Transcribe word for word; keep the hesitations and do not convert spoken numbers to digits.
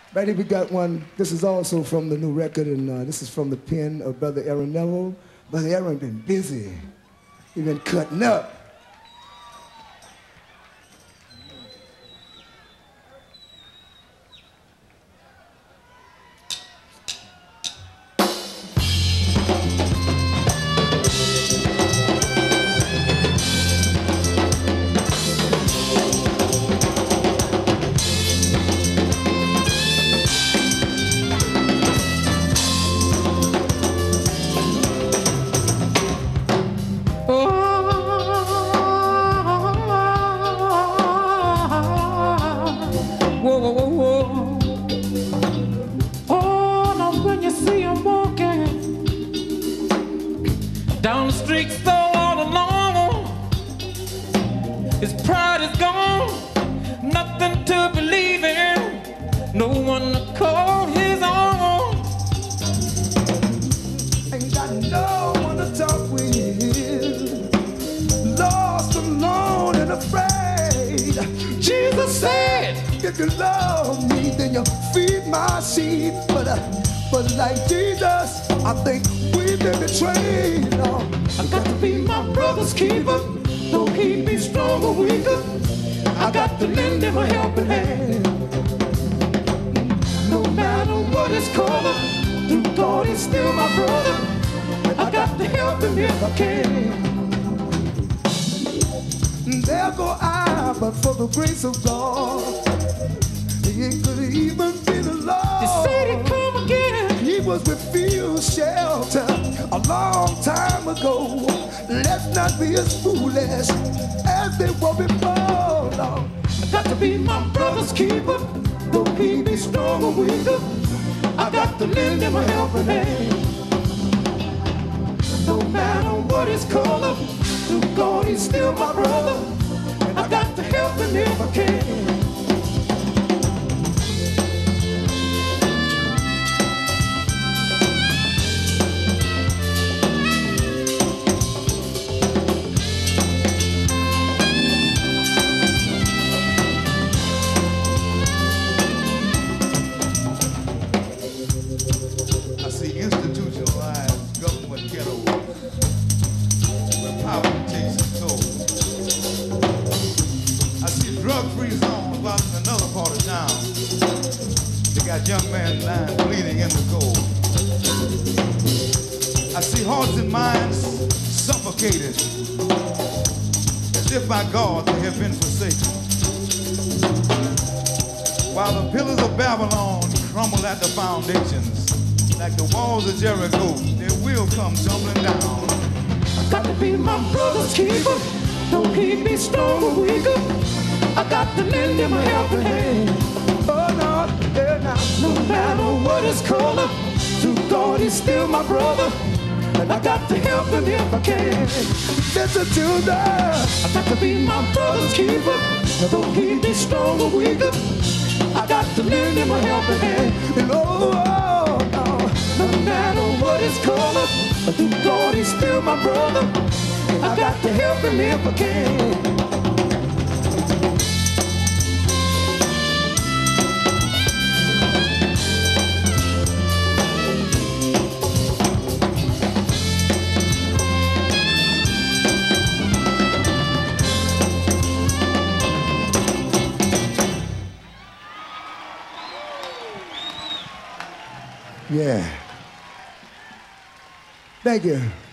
Right here we got one. This is also from the new record, and uh, this is from the pen of Brother Aaron Neville. Brother Aaron been busy. He been cutting up. Whoa, whoa, whoa, whoa. Oh, now when you see him walking down the street so all alone, his pride is gone, nothing to believe in, no one to call his own. Ain't got no one to talk with. Lost, alone, and afraid. Jesus said, if you love me, then you feed my sheep. But, uh, but like Jesus, I think we've been betrayed. Oh, I got to be my brother's keeper, though he be strong or weaker. I got to lend him a helping hand. No matter what his color, through God he's still my brother. I got to help him if I can. There go I, but for the grace of God, he could even be the Lord. He said he'd come again. He was with field shelter a long time ago. Let's not be as foolish as they were before. No. I got to be my brother's keeper, though he be strong or weaker. I got to lend him a helping hand. No matter what his color, through God he's still my brother. I got to help him if I can. I see institutionalized government ghettos where poverty takes its toll. I see drug-free zones out in another part of town. They got young men lying bleeding in the cold. I see hearts and minds suffocated as if by God they have been forsaken. While the pillars of Babylon crumble at the foundations, like the walls of Jericho, they will come tumbling down. I got to be my brother's keeper, though he be strong or weaker. I got to lend him a helping hand. Oh, no, yeah, no. No matter what his color, through God he's still my brother. And I got to help him if I can. Listen to that. I got to be my brother's keeper, though he be strong or weaker. I got to lend him a helping hand. And oh, oh, oh. No matter what his color, through God he's still my brother. I got to help him if I can. Yeah. Thank you.